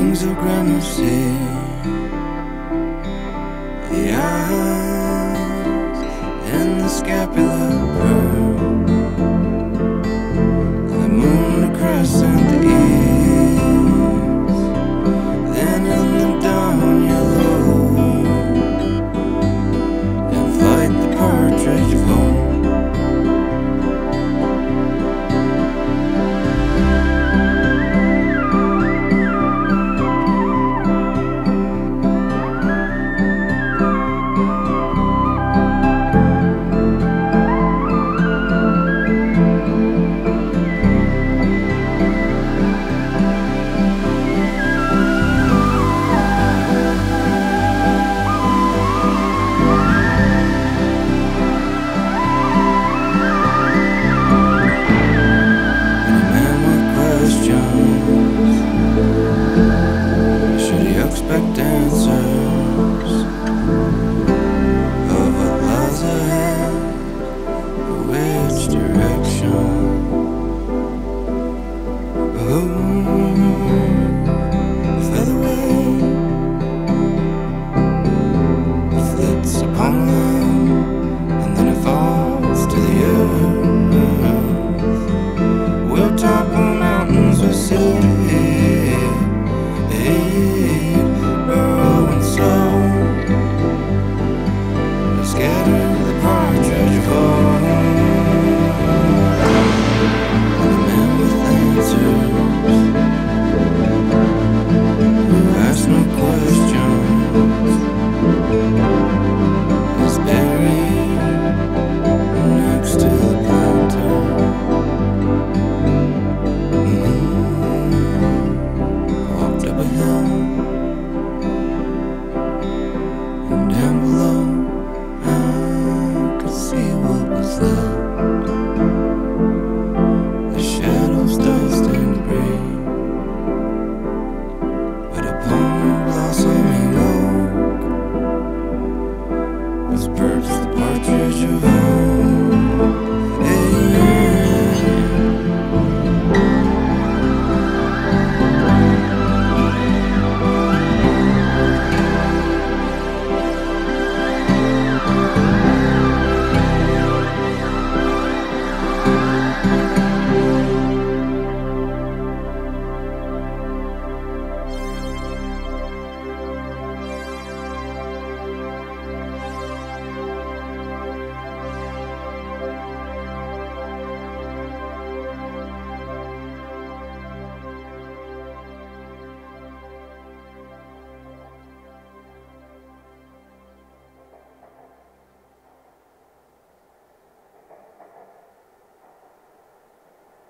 wings of grimacy, the eyes and the scapula pearl, the moon, the crescent, the east, then in the dawn yellow, and flight the partridge of hope. Expect answers of what lies ahead, which direction. Oh, featherweight flits upon them, and then it falls to the earth. We'll topple mountains with sea. Scatter the partridge of hope, and the man with answers who asks no questions is buried next to the planter. Walked up a hill